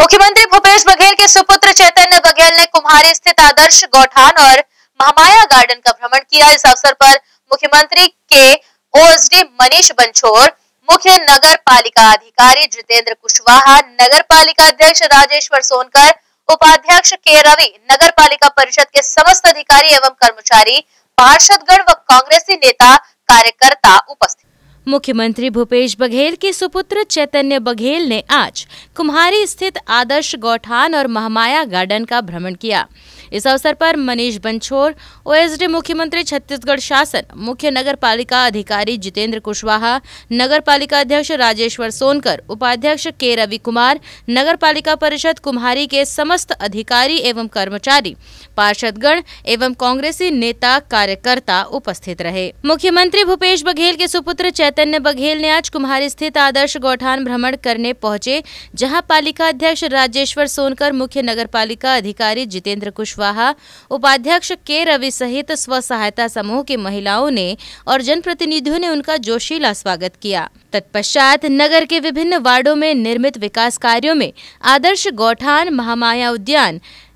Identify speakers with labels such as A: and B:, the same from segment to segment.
A: मुख्यमंत्री भूपेश बघेल के सुपुत्र चैतन्य बघेल ने कुम्हारी स्थित आदर्श गौठान और महामाया गार्डन का भ्रमण किया। इस अवसर पर मुख्यमंत्री के ओएसडी मनीष बंछोर, मुख्य नगर पालिका अधिकारी जितेंद्र कुशवाहा, नगर पालिका अध्यक्ष राजेश्वर सोनकर, उपाध्यक्ष के रवि, नगर पालिका परिषद के समस्त अधिकारी एवं कर्मचारी, पार्षदगण व कांग्रेसी नेता कार्यकर्ता उपस्थित।
B: मुख्यमंत्री भूपेश बघेल के सुपुत्र चैतन्य बघेल ने आज कुम्हारी स्थित आदर्श गौठान और महामाया गार्डन का भ्रमण किया। इस अवसर पर मनीष बंछोर, ओएसडी मुख्यमंत्री छत्तीसगढ़ शासन, मुख्य नगर पालिका अधिकारी जितेंद्र कुशवाहा, नगर पालिका अध्यक्ष राजेश्वर सोनकर, उपाध्यक्ष के रवि कुमार, नगर पालिका परिषद कुम्हारी के समस्त अधिकारी एवं कर्मचारी, पार्षदगण एवं कांग्रेसी नेता कार्यकर्ता उपस्थित रहे। मुख्यमंत्री भूपेश बघेल के सुपुत्र चैतन्य बघेल ने आज कुम्हारी स्थित आदर्श गौठान भ्रमण करने पहुंचे, जहां पालिका अध्यक्ष राजेश्वर सोनकर, मुख्य नगर पालिका अधिकारी जितेंद्र कुशवाहा, उपाध्यक्ष के रवि सहित स्व सहायता समूह की महिलाओं ने और जनप्रतिनिधियों ने उनका जोशीला स्वागत किया। तत्पश्चात नगर के विभिन्न वार्डों में निर्मित विकास कार्यों में आदर्श गौठान, महामाया उद्यान,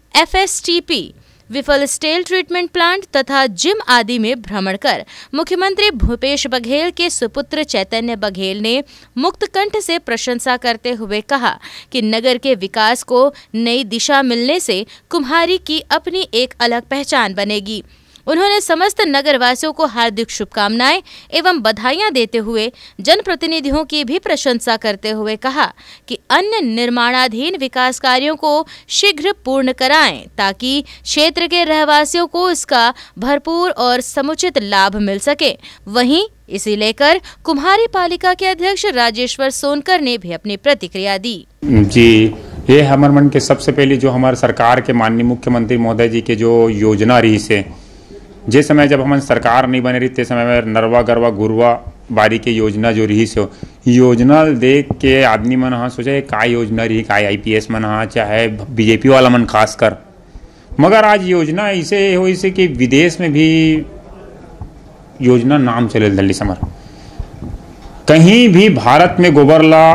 B: FSTP, विफल स्टील ट्रीटमेंट प्लांट तथा जिम आदि में भ्रमण कर मुख्यमंत्री भूपेश बघेल के सुपुत्र चैतन्य बघेल ने मुक्त कंठ से प्रशंसा करते हुए कहा कि नगर के विकास को नई दिशा मिलने से कुम्हारी की अपनी एक अलग पहचान बनेगी। उन्होंने समस्त नगरवासियों को हार्दिक शुभकामनाएं एवं बधाइयां देते हुए जनप्रतिनिधियों की भी प्रशंसा करते हुए कहा कि अन्य निर्माणाधीन विकास कार्यों को शीघ्र पूर्ण कराएं ताकि क्षेत्र के रहवासियों को इसका भरपूर और समुचित लाभ मिल सके। वहीं इसी लेकर कुम्हारी पालिका के अध्यक्ष राजेश्वर सोनकर ने भी अपनी प्रतिक्रिया दी।
C: जी, ये हमारे मन के सबसे पहले जो हमारे सरकार के माननीय मुख्यमंत्री महोदय जी के जो योजना रही से, जिस समय जब हमारी सरकार नहीं बने रही थे समय में नरवा गरवा गुरवा बारी के योजना जो रही सो योजना देख के आदमी मन हाँ सोचा का योजना रही, का IPS मन हाँ चाहे BJP वाला मन खास कर, मगर आज योजना ऐसे हो इसे कि विदेश में भी योजना नाम चले दिल्ली समर कहीं भी भारत में गोबर ला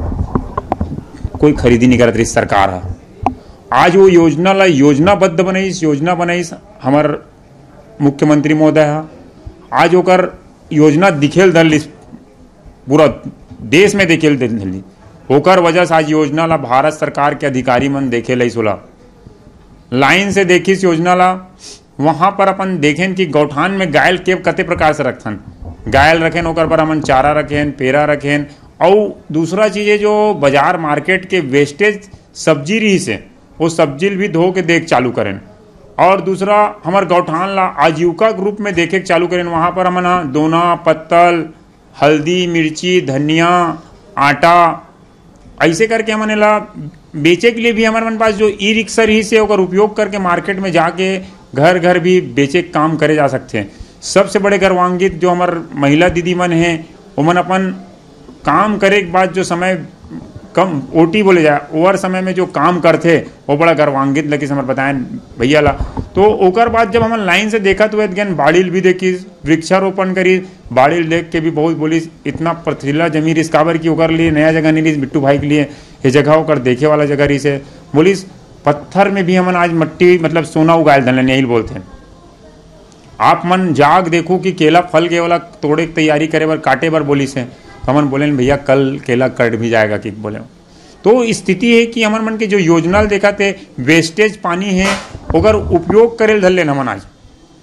C: कोई खरीदी नहीं करत रही सरकार है। आज वो योजना ला योजनाबद्ध बनाईस, योजना बनाईस हमार मुख्यमंत्री महोदय है। आज ओकर योजना दिखेल दल पूरा देश में दिखेल दल, ओकर वजह से आज योजना ला भारत सरकार के अधिकारी मन देखे लई सोला लाइन से देखिस योजना ला। वहां पर अपन देखें कि गौठान में गायल के कते प्रकार से रखथन, गायल रखें ओकर पर हमन चारा रखें, पेरा रखें, और दूसरा चीज है जो बाजार मार्केट के वेस्टेज सब्जी रही से वो सब्जी भी धो के देख चालू करें, और दूसरा हमारे गौठान ला आजीविका ग्रुप में देखे चालू करें। वहाँ पर हमन दोना, पत्तल, हल्दी, मिर्ची, धनिया, आटा ऐसे करके हमने ला बेचे के लिए भी हमारे मन पास जो ई-रिक्शा रही से ओकर उपयोग करके मार्केट में जाके घर घर भी बेचे काम करे जा सकते हैं। सबसे बड़े गर्वान्वित जो हमारे महिला दीदी मन हैं वो मन अपन काम करे के बाद जो समय कम OT बोले जाए ओवर समय में जो काम करते वो बड़ा गर्वान्वित लगी समझ बताएं भैया ला। तो ओकर बाद जब हम लाइन से देखा तो गन बाड़ील भी देखी, वृक्षारोपण करी, बाड़ील देख के भी बहुत बोली इतना पथरीला जमीन इस काबर की ओकर लिए नया जगह नहीं ली बिट्टू भाई के लिए, ये जगह ओकर देखे वाला जगह रही से बोली पत्थर में भी हमन आज मट्टी मतलब सोना उगायल धन यही बोलते हैं। आप मन जाग देखो कि केला फल के वाला तोड़े की तैयारी करे बर काटे बर बोली से हमन बोले भैया कल केला कट भी जाएगा कि बोले। तो स्थिति है कि हमारे मन के जो योजना देखा थे वेस्टेज पानी है अगर उपयोग करे धर लेन हमन आज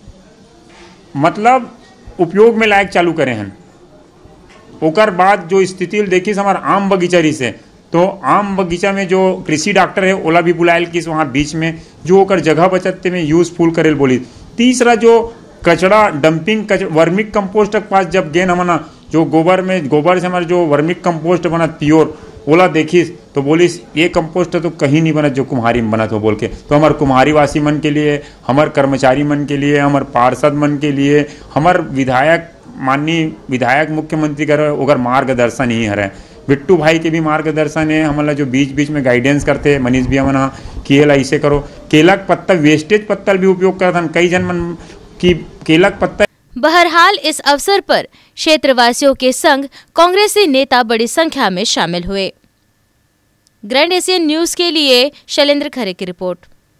C: मतलब उपयोग में लायक चालू करे हैं। ओकर बाद जो स्थिति देखी हमारे आम बगीचा रही से तो आम बगीचा में जो कृषि डॉक्टर है ओला भी बुलायल किस वहाँ बीच में जो ओकर जगह बचतते में यूजफुल करेल बोली। तीसरा जो कचड़ा डंपिंग वर्मिक कंपोस्ट के पास जब गेन हमना जो गोबर से हमारे जो वर्मिक कंपोस्ट बना प्योर ओला देखिस तो बोलिस ये कंपोस्ट तो कहीं नहीं बनत जो कुम्हारी में बनत हो बोल के। तो हमारे कुम्हारी वासी मन के लिए, हमारे कर्मचारी मन के लिए, हमारे पार्षद मन के लिए, हमारे विधायक माननीय विधायक मुख्यमंत्री कर ओकर मार्गदर्शन ही हरे। बिट्टू भाई के भी मार्गदर्शन है, हमारा जो बीच बीच में गाइडेंस करते हैं मनीष भी मना कि ऐसे करो। केला का पत्ता वेस्टेज पत्तल भी उपयोग करते हैं कई जन मन की केला का पत्ता।
B: बहरहाल इस अवसर पर क्षेत्रवासियों के संग कांग्रेसी नेता बड़ी संख्या में शामिल हुए। ग्रैंड एशियन न्यूज के लिए शैलेंद्र खरे की रिपोर्ट।